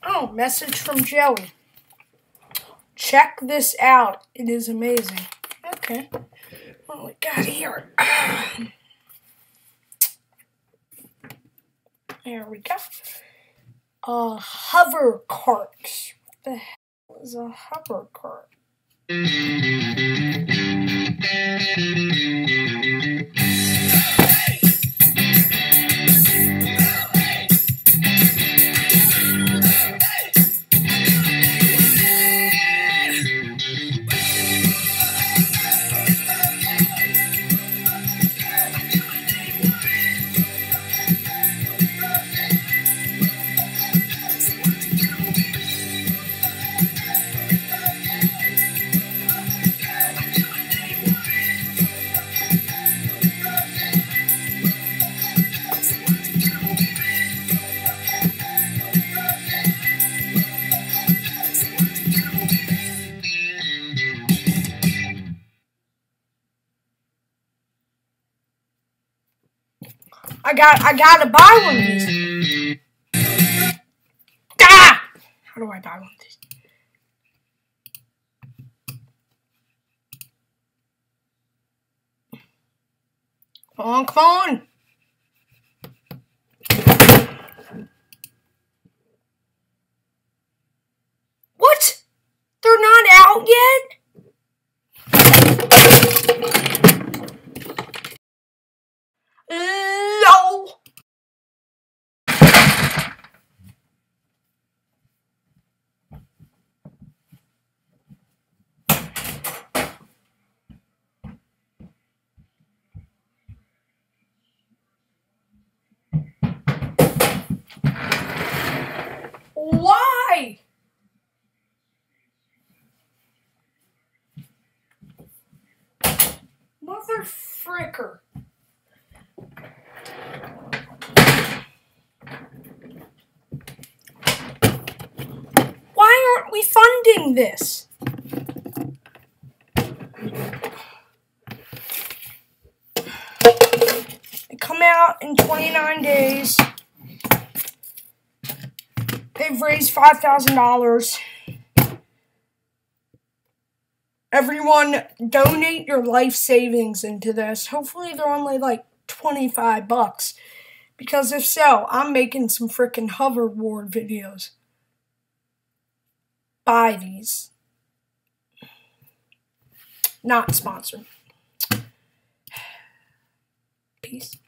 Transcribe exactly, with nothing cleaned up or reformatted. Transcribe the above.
Oh, message from Joey. Check this out. It is amazing. Okay. What do we got here? There we go. A hover cart. What the hell is a hover cart? I got, I gotta buy one of these. Ah! How do I buy one of these? Come on, come on. What? They're not out yet? No. Why? Mother fricker. Why aren't we funding this? They come out in twenty-nine days. They've raised five thousand dollars. Everyone, donate your life savings into this. Hopefully they're only like twenty-five bucks. Because if so, I'm making some freaking hoverboard videos. Buy these. Not sponsored. Peace.